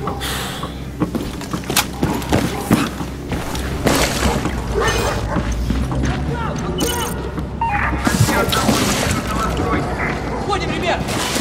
Уходим, ребят!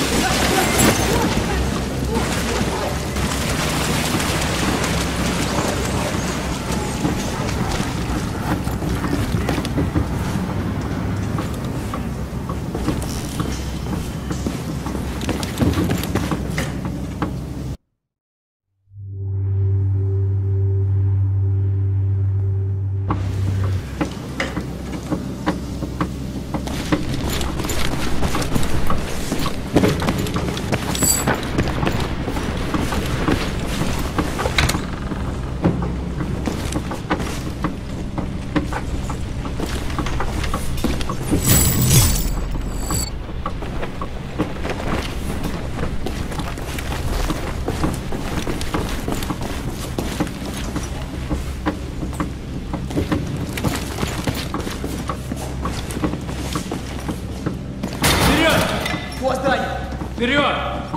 Вперед!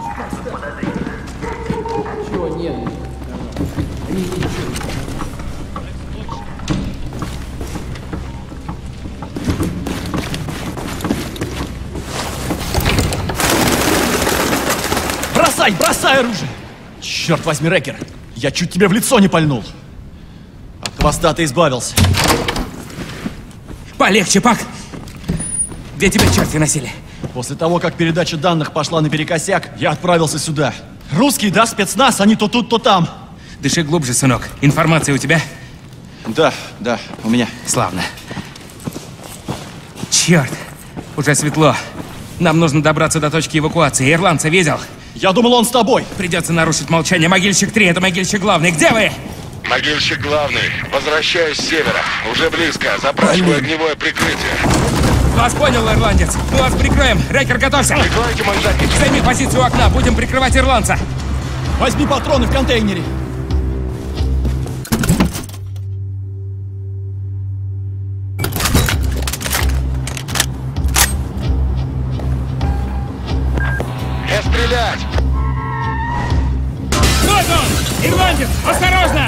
Чего нет? Они ничего. Бросай оружие! Черт возьми, Рекер! Я чуть тебе в лицо не пальнул. От хвоста ты избавился. Полегче, Пак! Где тебя черти носили? После того, как передача данных пошла наперекосяк, я отправился сюда. Русские, да, спецназ, они то тут, то там. Дыши глубже, сынок. Информация у тебя? Да, у меня. Славно. Черт! Уже светло. Нам нужно добраться до точки эвакуации. Ирландца видел? Я думал, он с тобой. Придется нарушить молчание. Могильщик 3, это могильщик главный. Где вы? Могильщик главный. Возвращаюсь с севера. Уже близко. Запрашиваю огневое прикрытие. Вас понял, ирландец. Мы вас прикроем. Рекер, готовься. Прикройте мой задник. Займи позицию у окна. Будем прикрывать ирландца. Возьми патроны в контейнере. Не стрелять! Вот он! Ирландец! Осторожно!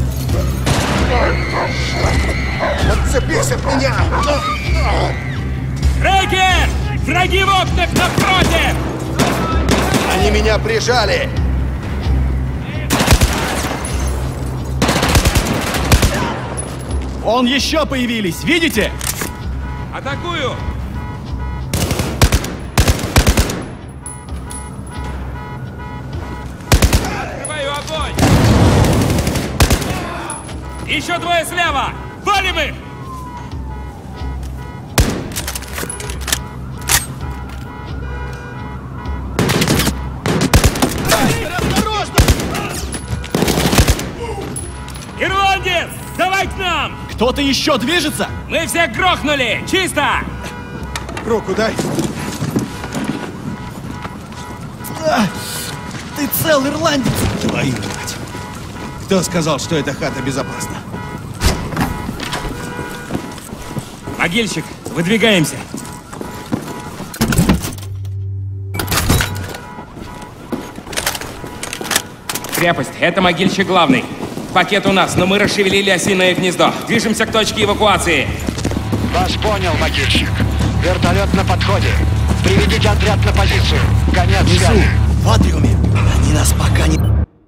Отцепись от меня! Рекер! Враги в окнах напротив! Они меня прижали! Вон еще появились, видите? Атакую! Открываю огонь! Еще двое слева! Валим их! Ирландец! Давай к нам! Кто-то еще движется? Мы всех грохнули! Чисто! Руку дай! Ты цел, ирландец! Твою мать! Кто сказал, что эта хата безопасна? Могильщик, выдвигаемся! Крепость, это могильщик главный. Пакет у нас, но мы расшевелили осиное гнездо. Движемся к точке эвакуации. Вас понял, могильщик. Вертолет на подходе. Приведите отряд на позицию. Конец связи. В атриуме. Они нас пока не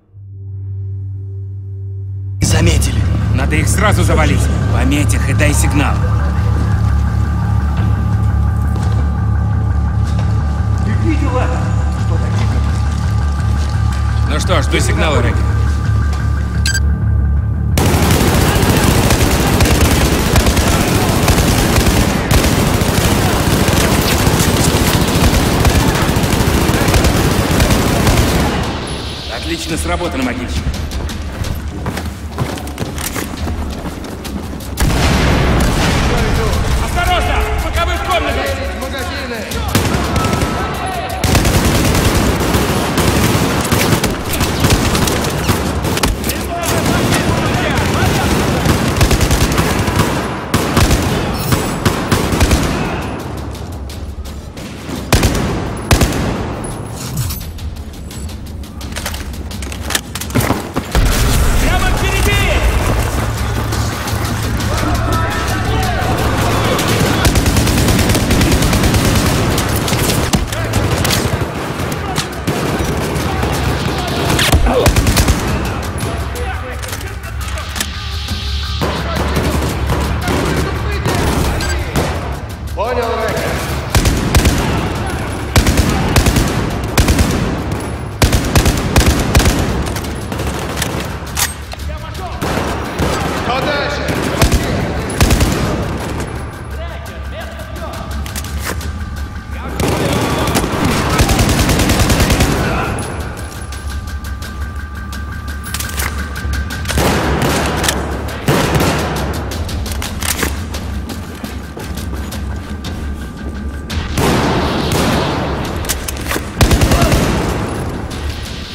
заметили. Надо их сразу завалить. Пометь их и дай сигнал. Ты видел это? Что такое? Ну что, жду сигнала, Рекер. Отлично сработано, могильщик. Осторожно! Пока вы в комнате!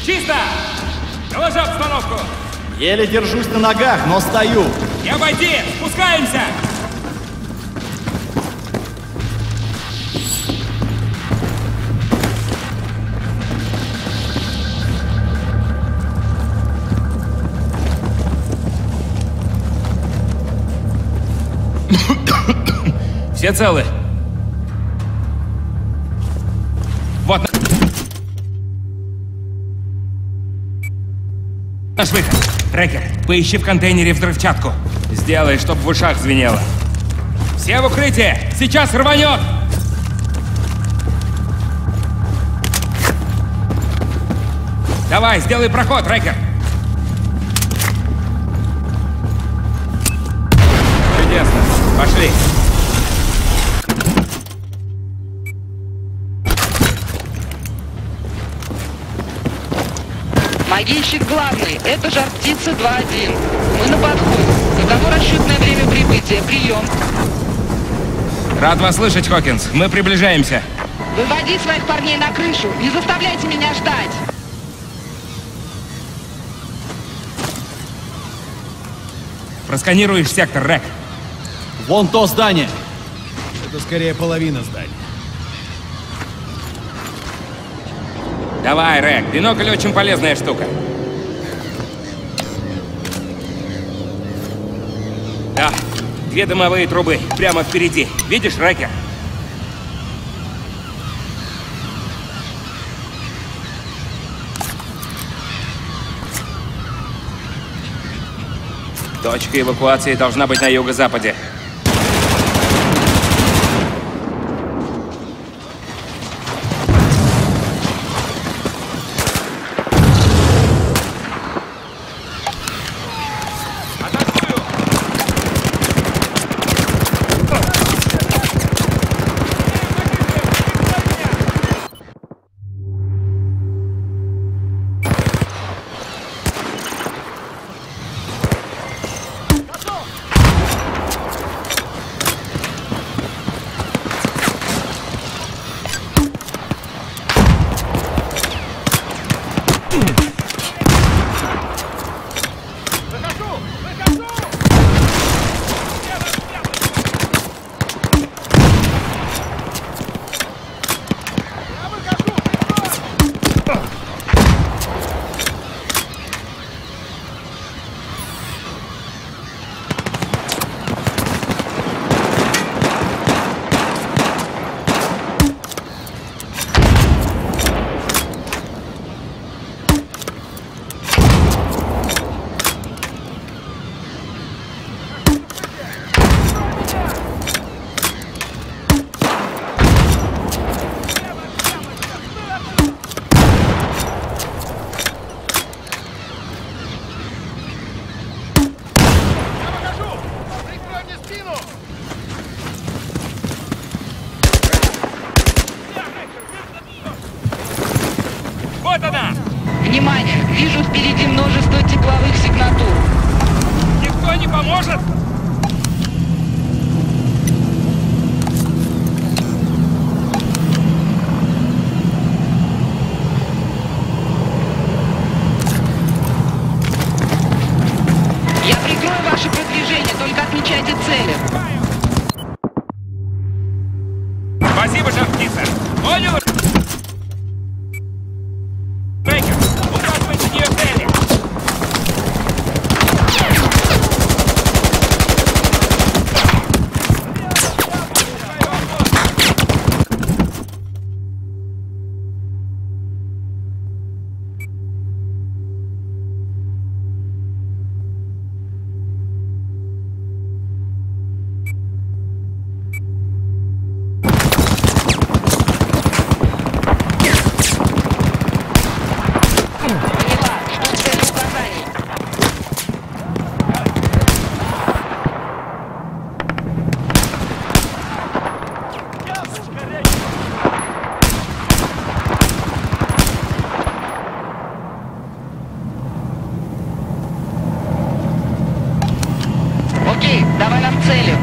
Чисто! Доложи обстановку! Еле держусь на ногах, но стою. Не обойди! Спускаемся! Все целы? Вот наш выход. Рекер, поищи в контейнере взрывчатку. Сделай, чтоб в ушах звенело. Все в укрытие! Сейчас рванет! Давай, сделай проход, Рекер! Чудесно. Пошли. Могильщик главный, это Жар-птица 2-1. Мы на подходе. Каково расчетное время прибытия? Прием. Рад вас слышать, Хокинс. Мы приближаемся. Выводи своих парней на крышу. Не заставляйте меня ждать. Просканируешь сектор, Рек. Вон то здание. Это скорее половина здания. Давай, Рек. Бинокль очень полезная штука. Да, 2 дымовые трубы прямо впереди. Видишь, Рекер? Точка эвакуации должна быть на юго-западе. Вот она! Внимание! Вижу впереди множество тепловых сигнатур. Никто не поможет? Я прикрою ваше продвижение, только отмечайте цели. Спасибо, Жар-птица! Понял? Рекер, указывайте в нее цели! Окей, давай нам цели.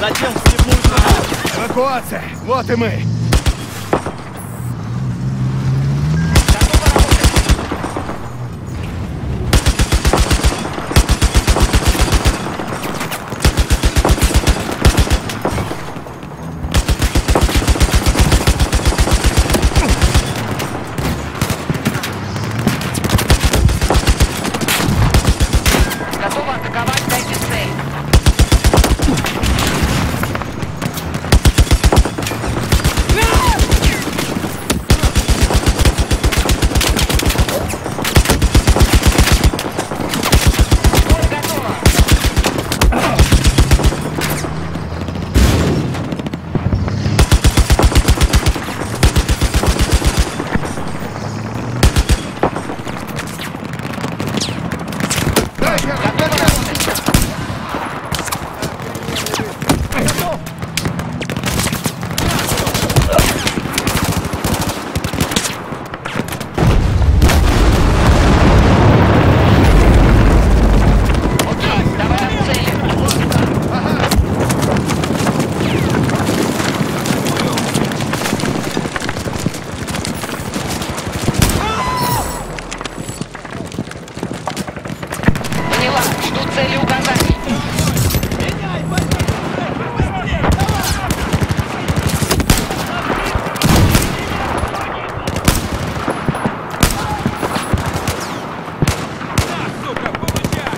Задел степную гранату. Эвакуация! Вот и мы! Готово атаковать, дайте цель. Поняла, жду цели указаний. Сука, получай!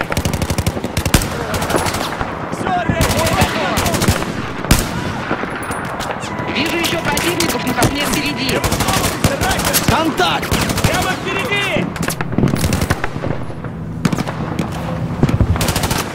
Вижу еще противников на копне впереди. Контакт! Прямо впереди!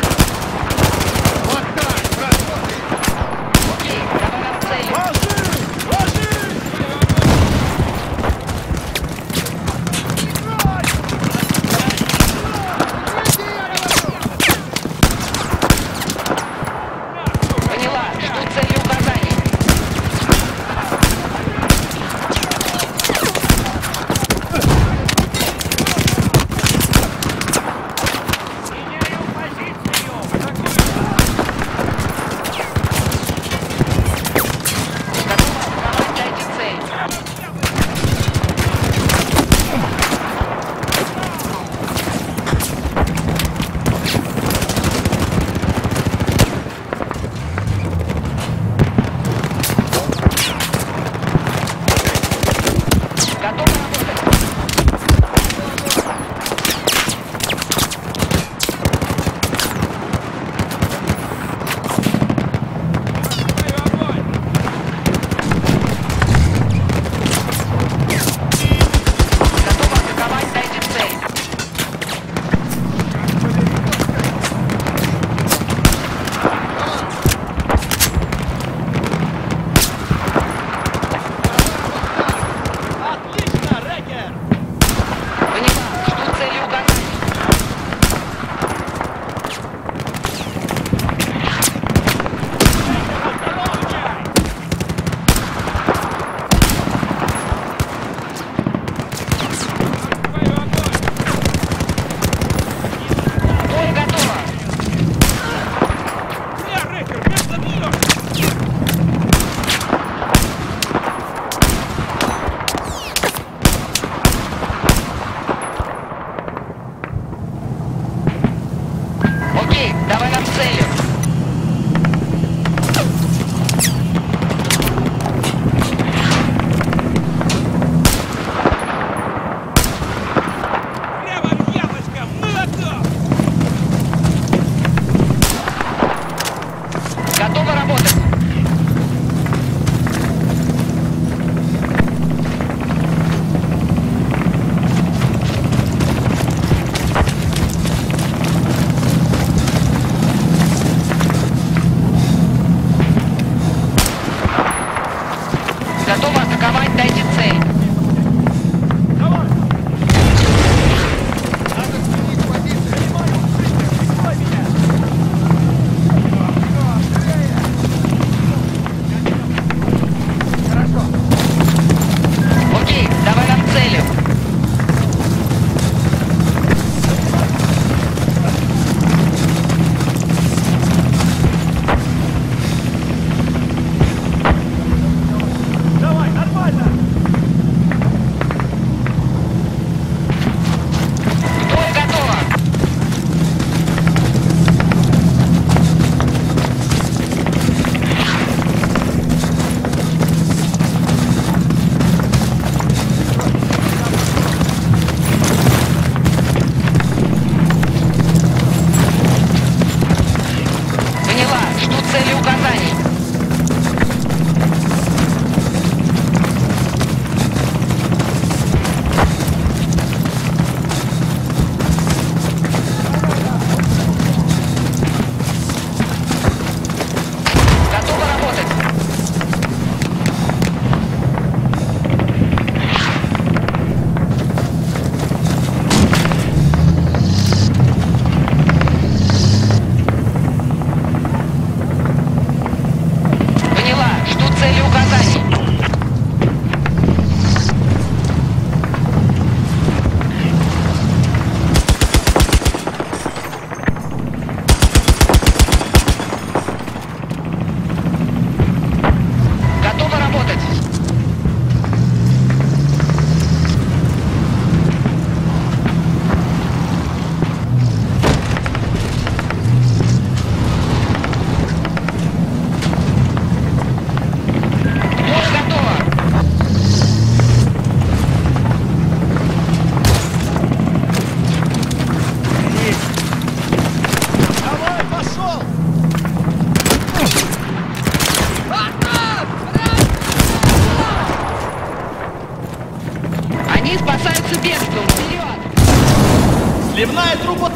Сливная труба...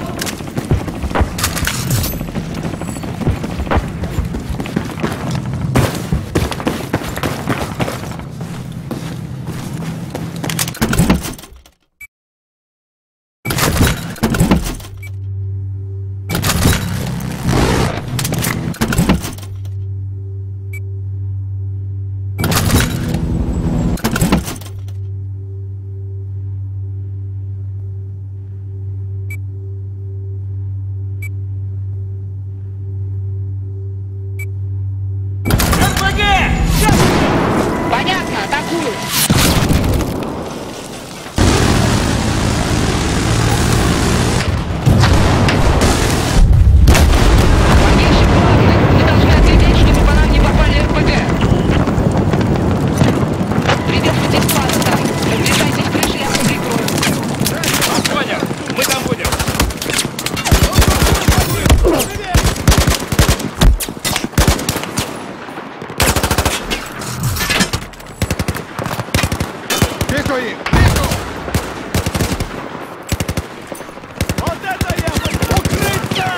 Понятно, атакую. Могильщик главный. Мы должны отследить, чтобы по нам не попали РПГ. Придется склада там. Приближайтесь к крыше, я вас прикрою. Понял. Мы там будем. Тихо их! Вот это я! Укрыться!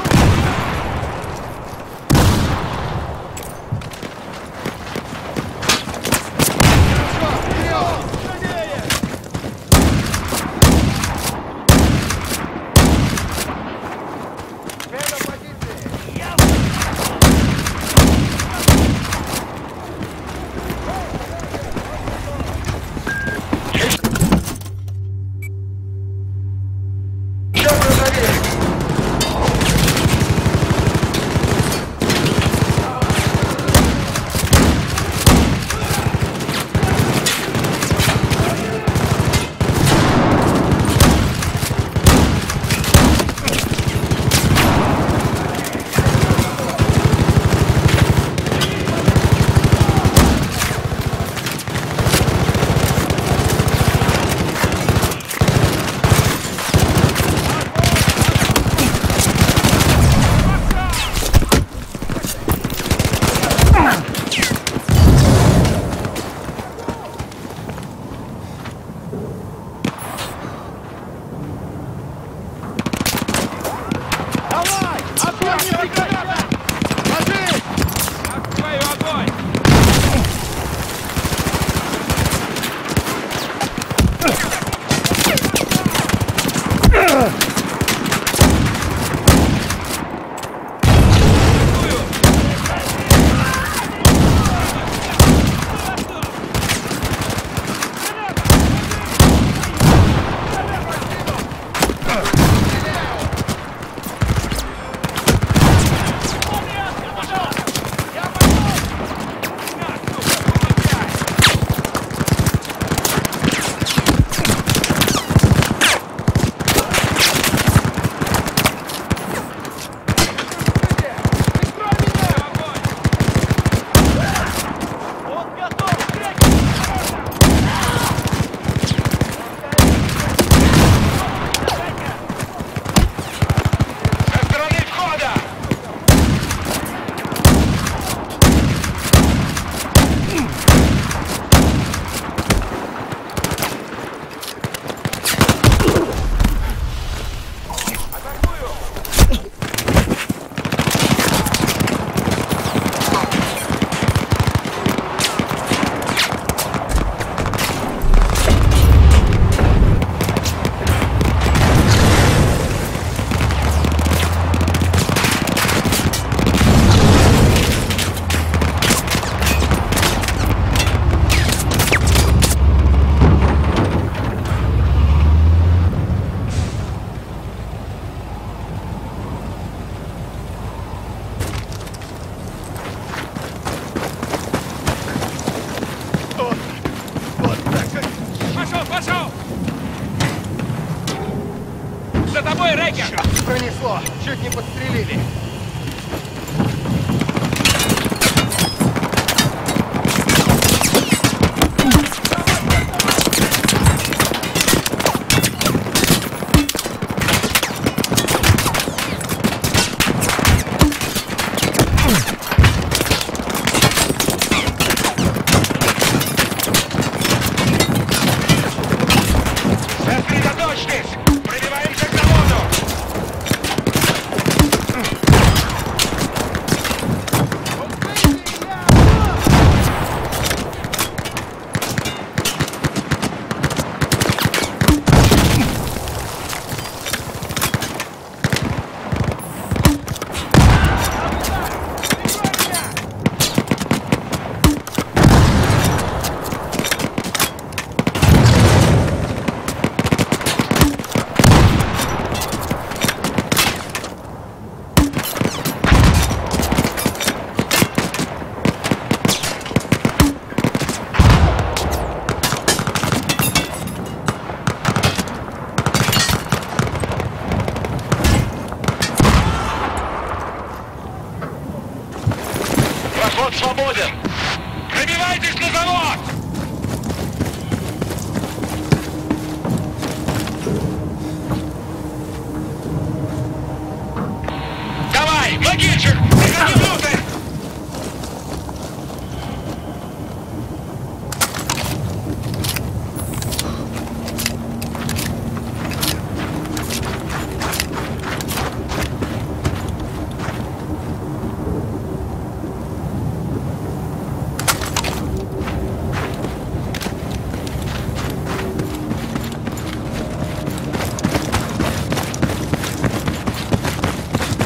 Открываю огонь! Пошел! За тобой, Рекер! Пронесло! Чуть не подстрелили! Сосредоточьтесь! Пробиваемся к заводу!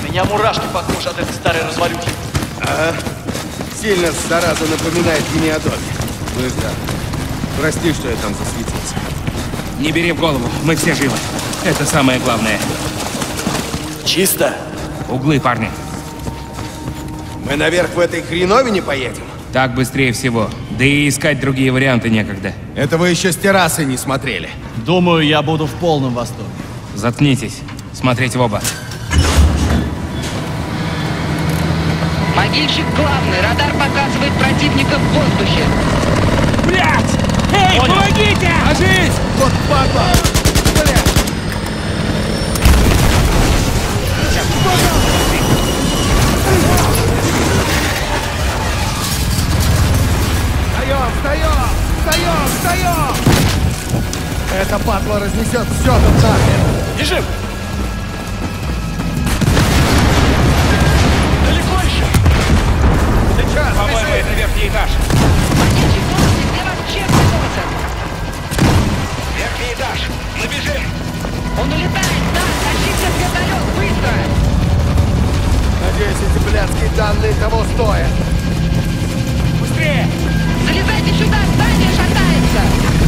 меня мурашки по коже от этой старой развалюхи. Сильно зараза напоминает гениадоме. Ну и да. Прости, что я там засветился. Не бери в голову, мы все живы. Это самое главное. Чисто. Углы, парни. Мы наверх в этой хреновине поедем? Так быстрее всего. Да и искать другие варианты некогда. Это вы еще с террасы не смотрели. Думаю, я буду в полном восторге. Заткнитесь. Смотреть в оба. Могильщик главный. Радар показывает противника в воздухе. Блять! Эй, Понял. помогите! Ложись! Вот падла! Встаем! Эта падла разнесет все тут нахрен! Бежим! Далеко еще? Сейчас, По-моему, это верхний этаж. Могильщик главный, где ваш честный Доусон? Верхний этаж. Мы бежим. Он улетает, да, тащите в вертолет, быстро! надеюсь, эти блядские данные того стоят. Быстрее! Залезайте сюда, здание шатается!